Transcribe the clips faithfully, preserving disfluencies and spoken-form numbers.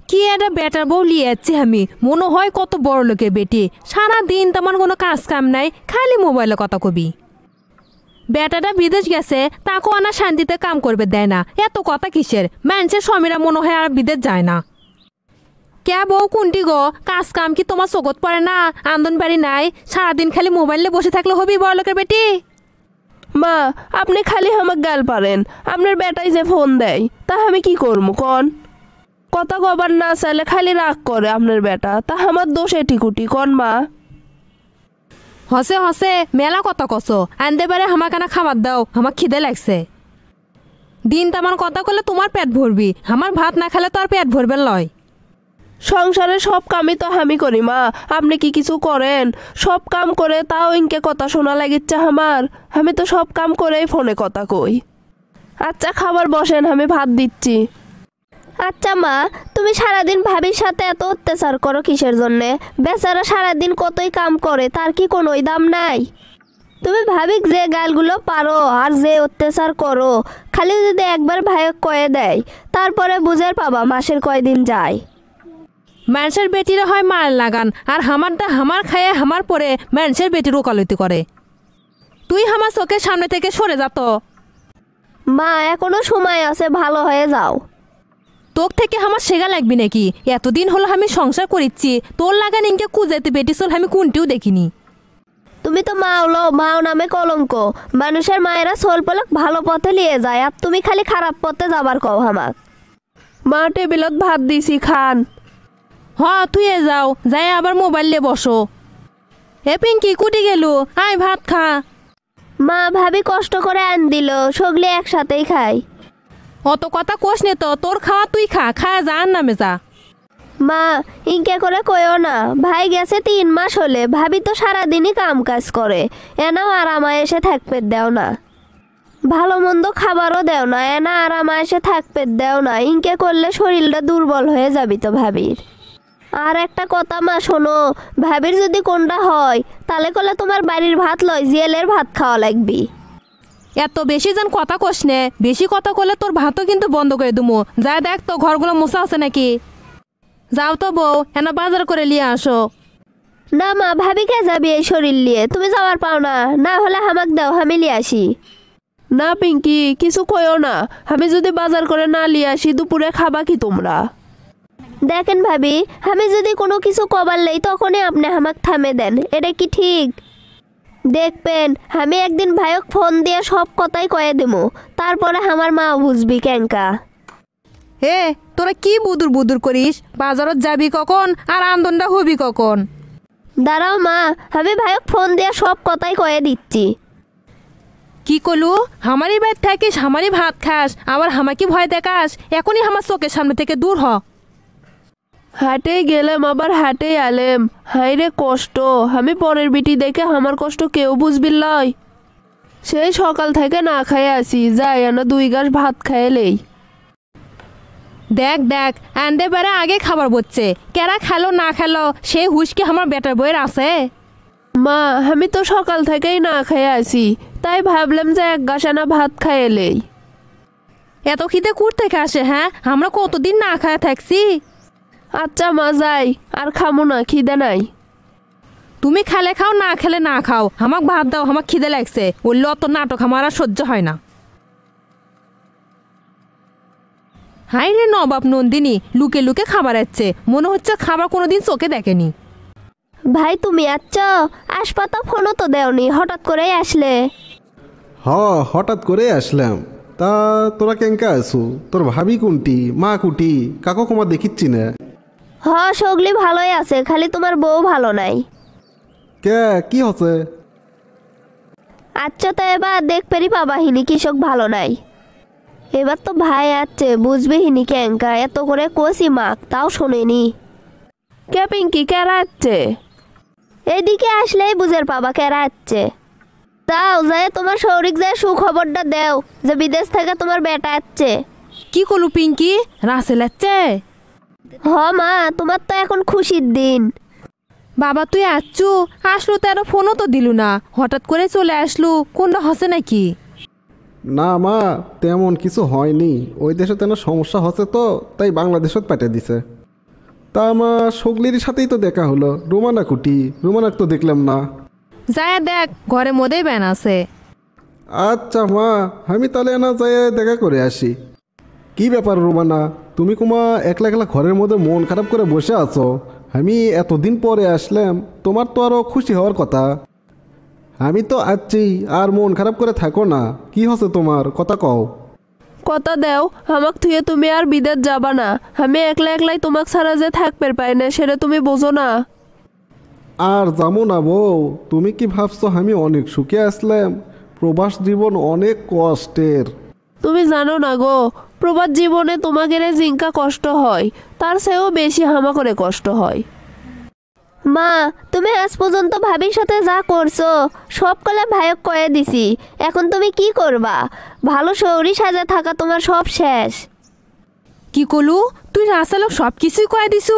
কি একটা বেটার বউ লিয়ে যাচ্ছি আমি, মনে হয় কত বড় লোকের বেটি। সারা দিন তেমন কোনো কাজ কাম নাই, খালি মোবাইলে কথা কবি। বেটাটা বিদেশ গেছে, তাকেও আনা শান্তিতে কাম করবে দেয় না, এত কথা কিসের? মানুষের স্বামীরা মনে হয় আর বিদেশ যায় না। কে বউ কোনটি গো? কাজ কাম কি তোমার চোখত পড়ে না? আন্দন বাড়ি নাই, সারাদিন খালি মোবাইলে বসে থাকলে হবি বড় লোকের বেটি? মা আপনি খালি আমাকে গাল পারেন, আপনার বেটাই যে ফোন দেয় তা আমি কি করবো কন? কথা কবার না চাইলে খালি রাগ করে আপনার বেটা, তা আমার দোষ এটিকুটি কন মা? হসে হসে মেলা কথা কসো, আনতে পারে আমার কানা খাবার দাও, আমার খিদে লাগছে। দিন তেমন কথা করলে তোমার পেট ভরবি, আমার ভাত না খেলে তো আর পেট ভরবে লয়। সংসারে সব কামই তো আমি করি মা, আপনি কি কিছু করেন? সব কাম করে তাও ইনকে কথা শোনা লাগিচ্ছে আমার। আমি তো সব কাম করেই ফোনে কথা কই। আচ্ছা খাবার বসেন, আমি ভাত দিচ্ছি। আচ্ছা মা, তুমি সারাদিন ভাবির সাথে এত অত্যাচার করো কিসের জন্যে? বেচারা সারাদিন কতই কাম করে, তার কি কোনোই দাম নাই? তুমি ভাবিক যে গালগুলো পারো আর যে অত্যাচার করো, খালি যদি একবার ভাইক কয়ে দেয় তারপরে বুঝের পাবা মাসের কয়দিন যায়। মানুষের বেটিরা হয় মার লাগান, আর হামারটা হামার খায়ে হামার পরে মানুষের বেটির ওকালতি করে। তুই আমার চোখের সামনে থেকে সরে যা তো। মা এখনো সময় আছে, ভালো হয়ে যাও। তোর থেকে আমার শেখা লাগবি নাকি? এতদিন হলো আমি সংসার করিচ্ছি, তোর লাগান ইনকে কুজাইতে বেটি চল আমি কোনটিও দেখিনি। তুমি তো মাওলো, মাও নামে কলঙ্ক। মানুষের মায়েরা সোল পলক ভালো পথে নিয়ে যায়, আর তুমি খালি খারাপ পথে যাবার কও হামাক। মা টেবিলত ভাত দিছি, খান। হ তুই এ যাও, যাই আবার মোবাইল নিয়ে বসো। এ পিঙ্কি কুটি গেল, আয় ভাত খা। মা ভাবি কষ্ট করে আন দিল, সগলে একসাথেই খাই। অত কথা কোষ নে তো, তোর খাওয়া তুই খা, খায় যা আর নামে যা। মা ইনকে করে কইও না, ভাই গেছে তিন মাস হলে, ভাবি তো সারাদিনই কাম কাজ করে, এনাও আরামায় এসে থাকবে দেও না। ভালো মন্দ খাবারও দেও না, এনা আরামায় এসে থাকবে দেও না। ইনকে করলে শরীরটা দুর্বল হয়ে যাবি তো ভাবির। আর একটা কথা মা শোনো, ভাবির যদি কোনটা হয় তাহলে করলে তোমার বাড়ির ভাত লয় জিয়েলের ভাত খাওয়া লাগবি। এত বেশি যেন কথা কোষ নে, বেশি কথা করলে তোর ভাতও কিন্তু বন্ধ করে দুমো। যা দেখ তো ঘরগুলো মোছা আছে নাকি। যাও তো বউ, এনা বাজার করে নিয়ে আসো। না মা, ভাবিকে যাবি এই শরীর নিয়ে, তুমি যাওয়ার পাও না। না হলে হামাক দাও, আমি লিয়ে আসি। না পিঙ্কি কিছু কইও না, আমি যদি বাজার করে না লিয়ে আসি দুপুরে খাবা কি তোমরা? দেখেন ভাবি, আমি যদি কোনো কিছু কবার লই তখনই আপনি হামাক থামে দেন, এটা কি ঠিক? দেখবেন আমি একদিন ভাইক ফোন দিয়ে সব কথাই কয়ে দেবো, তারপরে আমার মা বুঝবি কেঙ্কা। হে তোরা কি বুদুর বুদুর করিস? বাজারত যাবি কখন আর আন্দোলনটা হবি কখন? দাঁড়াও মা, আমি ভাইক ফোন দিয়ে সব কথাই কয়ে দিচ্ছি। কি কলু? হামারি বাইর থাকিস, হামারি ভাত খাস, আবার হামাকি ভয় দেখাস? এখনই আমার চোখের সামনে থেকে দূর হ। হাটে গেলাম আবার হাটে আলেম, হাই রে কষ্ট। আমি পরের বিটি দেখে আমার কষ্ট কেউ বুঝবি লয়। সেই সকাল থেকে না খাই আসি, যাই না দুই গাছ ভাত খাইলেই। দেখ দেখ আনতে পারে আগে খাবার বলছে, কেরা খেলো না খেলো সেই হুশকে আমার বেটার বইয়ের আছে? মা আমি তো সকাল থেকেই না খাই আসি, তাই ভাবলাম যে এক গাছ আনা ভাত খাইলেই। এত খিদে কুর থেকে আসে? হ্যাঁ আমরা কতদিন না খায় থাকছি। আচ্ছা মা যাই, আর খামো না, খিদে নাই। তুমি খেলে খাও না খেলে না খাও, আমাক ভাত দাও, আমার খিদে লাগছে। বললে অত নাটক আমার আর সহ্য হয় না। হাই রে নবাব নন্দিনী, লুকে লুকে খাবার আসছে, মনে হচ্ছে খাবার কোনোদিন চোখে দেখেনি। ভাই তুমি আচ্ছ, আসপা তো ফোনও তো দেওনি, হঠাৎ করেই আসলে। হ হঠাৎ করে আসলাম। তা তোরা কেঙ্কা আছু? তোর ভাবি কোনটি, মা কুটি, কাকো কমা দেখিচ্ছি না। হ সগলি ভালোই আছে, খালি তোমার বউ ভালো নাই। কে কি হচ্ছে? আচ্ছা তো এবার দেখ পেরি পাবা হিনি কৃষক ভালো নাই। এবার তো ভাই আছে বুঝবে হিনি কেঙ্কা, এত করে কষি মাক তাও শোনেনি। কে পিঙ্কি কেরা আসছে? এদিকে আসলেই বুঝের পাবা কেরা আসছে। যাও যায় তোমার শৌরিক যায় সুখবরটা দেও যে বিদেশ থেকে তোমার বেটা আসছে। কি করলু পিঙ্কি, রাসেল আসছে? হ মা, তোমার তো এখন খুশির দিন। বাবা তুই আসছু, আসলো তো আরো ফোনও তো দিলু না, হঠাৎ করে চলে আসলু, কোনটা হসে নাকি? না মা তেমন কিছু হয়নি, ওই দেশে তেন সমস্যা হচ্ছে তো তাই বাংলাদেশত পাঠিয়ে দিছে। তা আমার সগলির সাথেই তো দেখা হলো, রোমানা কুটি, রোমানাক তো দেখলাম না। যায় দেখ ঘরের মধ্যেই ব্যান আছে। আচ্ছা মা, আমি তাহলে না যাই দেখা করে আসি। কি ব্যাপার রোমানা, তুমি কুমা একলা একলা ঘরের মধ্যে মন খারাপ করে বসে আছো? আমি এতদিন পরে আসলাম, তোমার তো আরও খুশি হওয়ার কথা। আমি তো আছি, আর মন খারাপ করে থাকো না। কি হচ্ছে তোমার, কথা কও। কথা দেও আমাক থুয়ে তুমি আর বিদেশ যাবা না। আমি একলা একলাই তোমাক ছাড়া যে থাকবে পাই না, সেটা তুমি বোঝো না। আর যাবো না বউ, তুমি কি ভাবছো আমি অনেক সুখে আসলাম? প্রবাস জীবন অনেক কষ্টের। তুমি জানো না গো, প্রবাস জীবনে তোমাদের জিঙ্কা কষ্ট হয়, তার চেয়েও বেশি হামা করে কষ্ট হয়। মা, তুমি আজ পর্যন্ত ভাবির সাথে যা করছো সব কলে ভাইক কয়ে দিছি। এখন তুমি কি করবা? ভালো শৌরি সাজা থাকা তোমার সব শেষ। কি কলু, তুই রাসালক সব কিছুই কয়ে দিছু?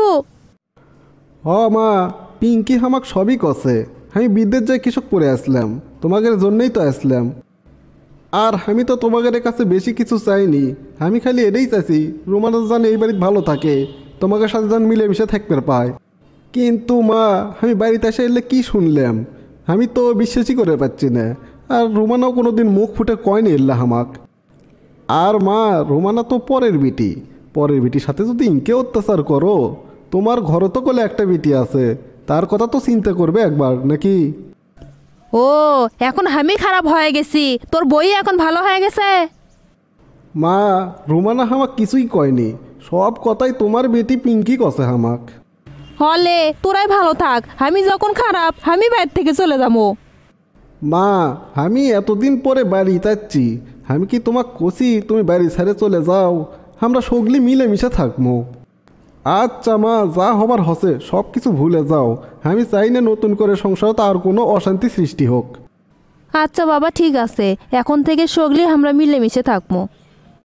হ মা, পিঙ্কি হামাক সবই কছে। আমি বিদ্যুৎ যাই কৃষক পড়ে আসলাম, তোমাদের জন্যই তো আসলাম। আর আমি তো তোমাদের কাছে বেশি কিছু চাইনি, আমি খালি এটাই চাইছি রোমানা যেন এই বাড়িতে ভালো থাকে, তোমাদের সাথে যেন মিলেমিশে থাকতে পায়। কিন্তু মা, আমি বাড়িতে এসে এলে কি শুনলাম, আমি তো বিশ্বাসই করে পাচ্ছি না। আর রোমানাও কোনো দিন মুখ ফুটে কয়নি এল্লা হামাক। আর মা, রোমানা তো পরের বিটি, পরের বিটির সাথে যদি ইনকে অত্যাচার করো, তোমার ঘরে তো কোলে একটা বিটি আছে, তার কথা তো চিন্তা করবে একবার নাকি? ও, এখন আমি খারাপ হয়ে গেছি, তোর বই এখন ভালো হয়ে গেছে? মা, রোমানা হামাক কিছুই কয়নি, সব কথাই তোমার বেটি পিঙ্কি কছে হামাক। হলে তোরাই ভালো থাক, আমি যখন খারাপ আমি বাইরে থেকে চলে যাবো। মা, আমি এতদিন পরে বাড়ি যাচ্ছি, আমি কি তোমাক কষি তুমি বাড়ি ছেড়ে চলে যাও? আমরা সগলি মিলেমিশে থাকবো। আচ্ছা মা, যা হবার হসে সব কিছু ভুলে যাও। আমি চাই না নতুন করে সংসারে আর কোনো অশান্তি সৃষ্টি হোক। আচ্ছা বাবা, ঠিক আছে, এখন থেকে সগলি আমরা মিলেমিশে থাকবো।